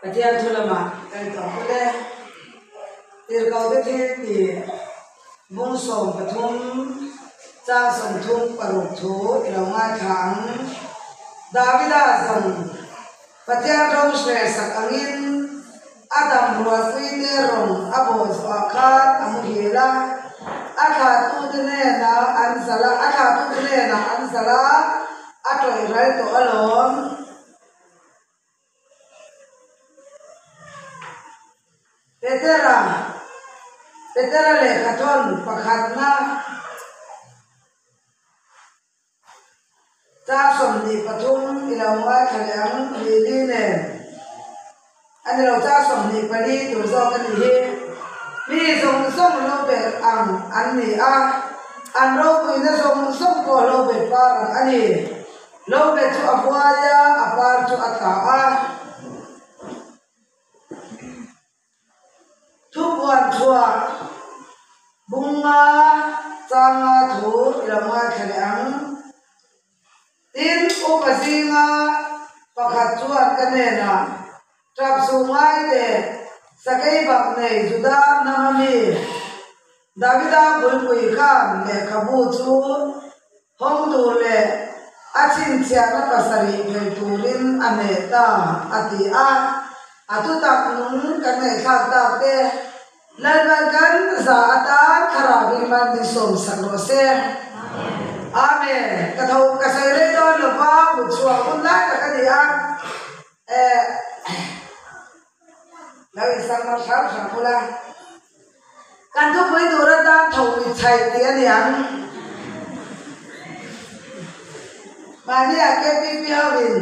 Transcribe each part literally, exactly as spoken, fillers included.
Patian thulama kan to kule tir kau te thi ti bung som pathum cha som thum paruk thu ilonga thang Davida zam patian rom shre sak angin Adam ruwa suite rom abo akhat amuhila akha tu dine na ansala akha tu dine na ansala atoi rai to alon Petera Petera le khaton pakhatna ta som ni pathum ilawwa khalang li ne anh lo ta som ni pani tu zo kan hi mi som som lo be am an ni a an ro ku na som som ko lo be pa ani lo be chu apwa ya apar chu aka a Tuan tua bunga tanga thu ilama khalang tin upasinga pakhat chuan kanena trap sungai de sakai bak nei juda namami Davida bulpui khan le khabu chu hom tu le achin chiana pasari phel turin aneta ati a atu tak nun kan nei thak tak te lalban kan za ata kharabi man ni som sakro se amen kathau kasai re do lo pa bu chua kun la ka ka dia eh lawi sang ma sa sa pula kan tu pui tu ra ta thau ni chai ti ani ang mani a ke pi pi awin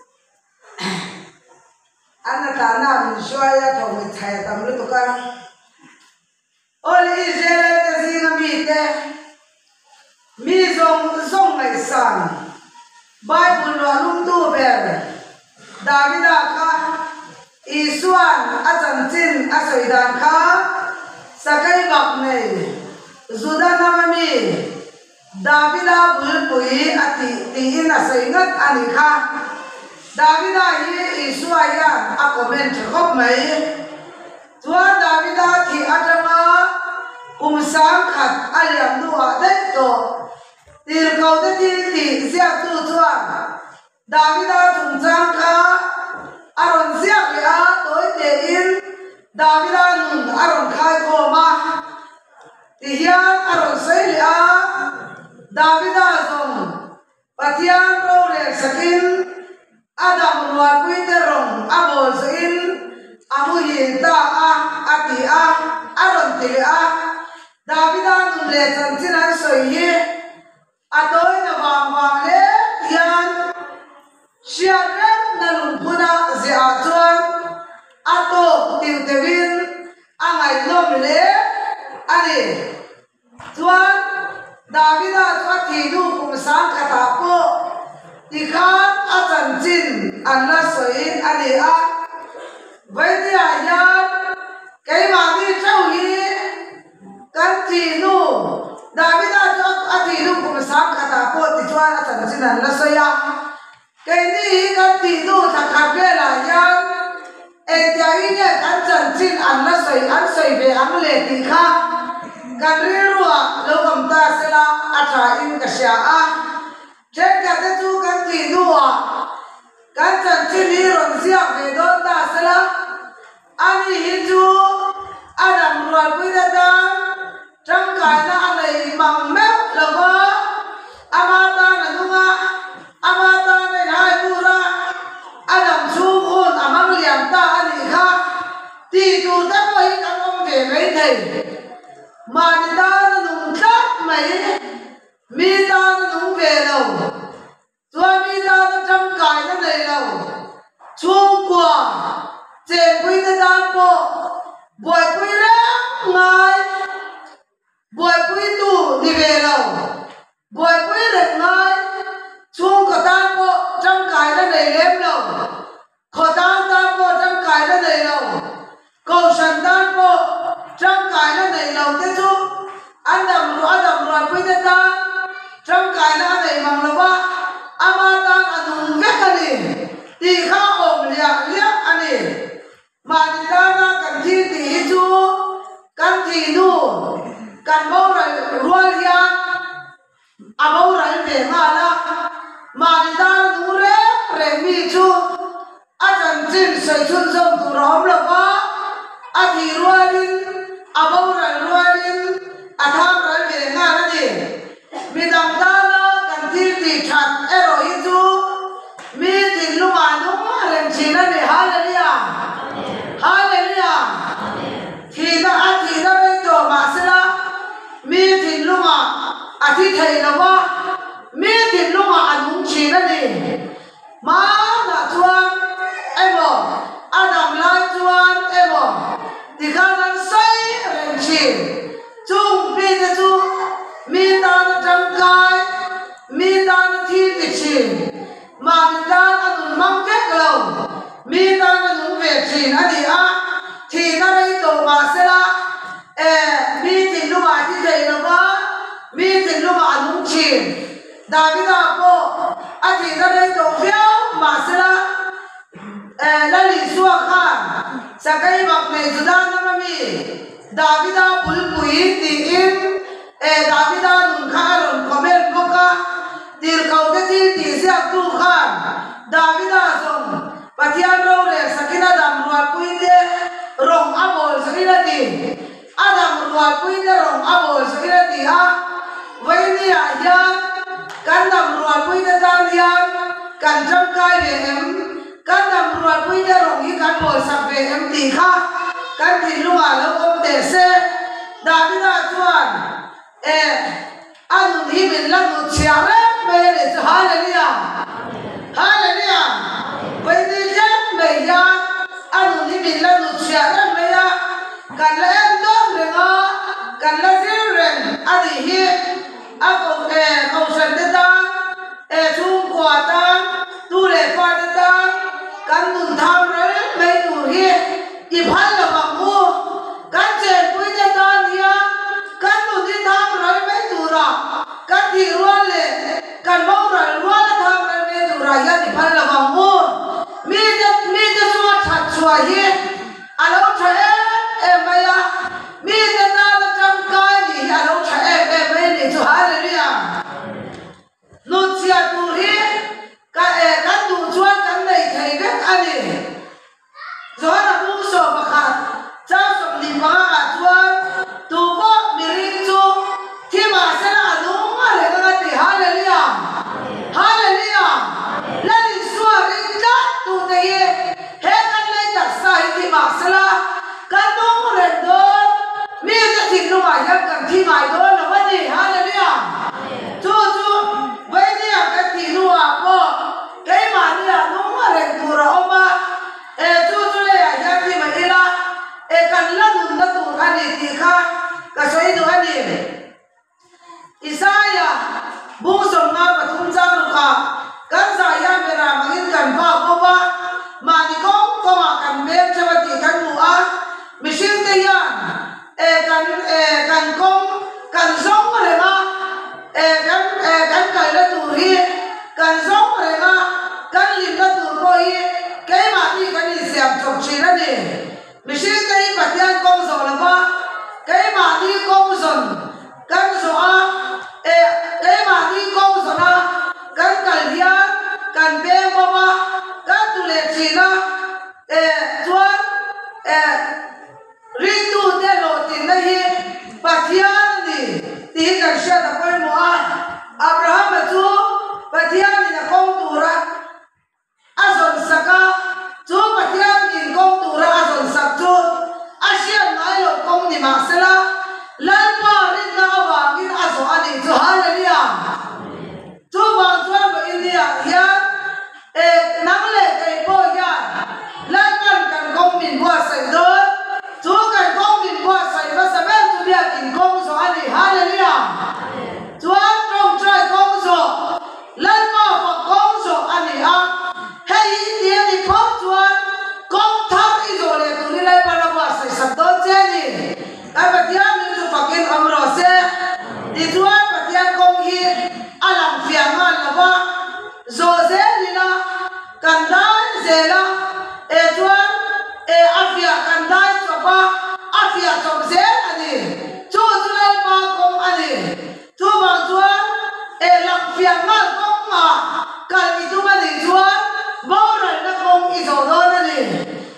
Anna ta na min shwaya thau ni chai tam lu to ka Ol Israel te zinga mi te mi zong zong ngai san Bible lo lum tu ber Davida kha Isuan achan chin asoi dan kha sakai bak nei Juda namami Davida bulpui ati ti in asoi ngat ani kha Davida hi Isuaya a comment khop mai Tuan Davida thi atama um sang khat aliam nuwa dai to tir kau te ti ti ziak tu chuan Davida thum chang kha aron ziak le a toi te in Davida nun aron khai ko ma ti hian aron sei le a Davida zong patian ro le sakin Adam ruwa pui te rong abol in amu yin ta a ati a aron ti a Davida nun le chan chin an soi ye atoi na wang wang le yan shiaren na lung phuna zia chuan ato tiu tewin angai lom le ani chuan Davida chuan thi nu kum sang khata po ti khan a chan chin an la soi ani a vai dia yan kai ma ni chau hi kan ti nu Davida chuan a thi nu kum sang khata po ti chuan a chan chin an la soi a cái này kan ti nu thak thak ve la yan e tia i ne kan chan chin an la soi an soi ve ang le ti kha kan ri ruwa lo gam ta sela a tha in ka sha a chen ka te chu kan ti nu a kan chan chin hi ron sia ve don ta sela ani hi chu adam ruwa pui da da trong kai na anei mang me lo ba ama ta na dunga ama ta nei hai pura adam chu hun amang liam ta ani kha ti tu ta ko hi kan om ve mai thei ma ni ta na nung tlat mai mi ta na nung ve lo chua mi ta na trong kai na nei lo chu kwa che pui ta da po boy pui ra ngai boy pui tu ni ve lo boy pui re ngai chung có tan bộ trong cái nó đầy lém lầu khó tan tan bộ trong cái nó đầy lầu cầu sẵn tan bộ trong cái nó đầy lầu thế chú anh đầm rồi anh đầm rồi quý thế ta trong cái nó đầy bằng lầu ba ama tan anh hùng vết anh đi thì khá ổn liạc liạc anh đi soi chun som tu rom lo ba a thi rualin a bo ral rualin a tham ral ve nga na ni mi dang da na kan thi ti that ero hi chu mi tin lu ma nu ren chin na ni hallelujah hallelujah thi da a thi da re to ma se la mi tin lu ma a thi thei lo ba mi tin lu ma an mung chin na ni ma na chuan emo adam lai chuan emo ti khanan sai ren chin chung pi te chu mi ta na tang kai mi ta na thi ti chin ma ni ta na nun mang tek lo mi ta na nun ve chin ani a thi na rei to ma se la e mi tin lu ma ti thei lo ba mi tin lu ma an mung chin Davida po a thi na rei to fiao ma se la la li suwa khan sakai bak ne judan na mi Davida pul pui ti in e Davida nun kharon comment boka tir kau te ti ti se tu khan Davida som pathian ro le sakina dam ruat pui de rong abol sakina ti adam ruat pui de rong abol sakina ti ha vai ni a ya kan dam ruat pui de dal ya kan jam kai le em kan dam ruat pui de rong hi kan bol sak ve em ti kha kan thi lunga lo om te se Davida chuan e anu hi min la nu chia re me le chu hallelujah hallelujah vai ni jam me ya anu hi min la nu chia re me ya kan la en do le nga kan la zir ren ani hi a ko e ko san de ta e chung kwa ta tu le fa de ta kan nun tham re me tu hi i phal la ma mu kan chen pui de ta nia kan nu di tham re me tu ra kan thi ruan le kan mo ra ruan la tham re me tu ra ya i phal la ma mu mi de mi de suwa that suwa hi alo tha e e ma ya mi de ta la cham kai ni alo tha e e me ni chu hallelujah nu chia tu hi ka e kan du chuan kan nei thei vek ani zona bu so bakhat cha som ni ma a chuan tu bo mi ring chu thi ma se la nu ma le ga ti hallelujah hallelujah la ni suwa ring ka tu te ye he kan nei ta sai thi ma se la kan nu re do mi ta thi nu ma ya kan thi mai do na wa ni hallelujah chu chu vai ni a ka thi nu a po cái mà đi là đúng là rèn tù rồi ông ba ê chú chú đây à nhà khi mà đi la ê cần lăn đừng nó tù anh đi thì kha cả số ít anh đi Isaiah bung sông nga và thung giang được cả cần giải ya mera mà in cần vào cô ba mà đi con có mà cần biết cho bà thì cần ngủ á mình xin tây ya ê cần ê cần con cần sống rồi mà ê cần ê cần cày là tù hi cần sống rồi mà kan lim na tur ko hi ke ma ti kan ni siam chok chi na ni mi shi kai pathian kong zo la ba ke ma ti kong zon kan zo a e ke ma ti kong zo na kan kal dia kan be ma ba kan tu le chi na e chua e ri tu de lo tin na hi pathian ni ti kan sha da ko mo a Abraham chu pathian ni na kong tu ra azon saka chu pathian in kong tu ra azon sak chu asian ngai lo kong ni ma sela lan pa rin na wa in azo ani chu hallelujah chu wang chuan ba india ya e nang le kai po ya lan kan kan kong min bua sai do chu kan kong min bua sai ba sa ben chu bia in kong zo ani hallelujah chuan trong trai kong zo lan pa fa kong zo ani a hey dia ni phong chuan kong thang i zo le tu ni lai pa la ba sai sab do che ni ai ba dia ni chu fakin amro se di chuan pa dia kong hi alam fiang ma la ba zo ze ni na kan dai ze la e chuan e afia kan dai cho ba afia chom ze ani chu chu lai pa kong ani chu ba chuan e lam fiang ma kong ma kan i tu ma ni chuan bao rồi nó không đi rồi đó nè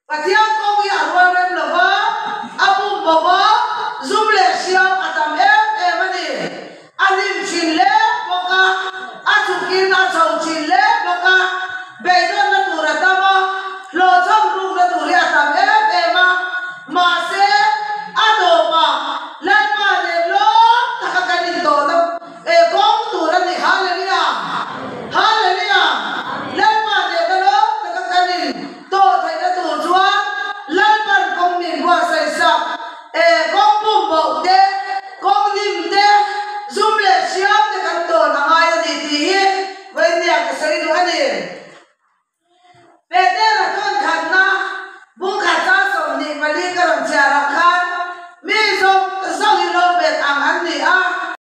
Patiang kong ya ruang lova abu baba zoom le siam atam em em ani anim chin le boka asukin asau chin le boka beidon na turatama lo cham rung na turi atam em ema ma se adoba lan ma de lo takakanin to na e kong turan ni hallelujah hallelujah lan ma de lo takakanin to thai na tur chua lan ban kong min bua sai sa e kong bum bo de kong lim de zoom le siam de kan to na ngai di ti hi wen ya ka sai du ani pe de ra ton khan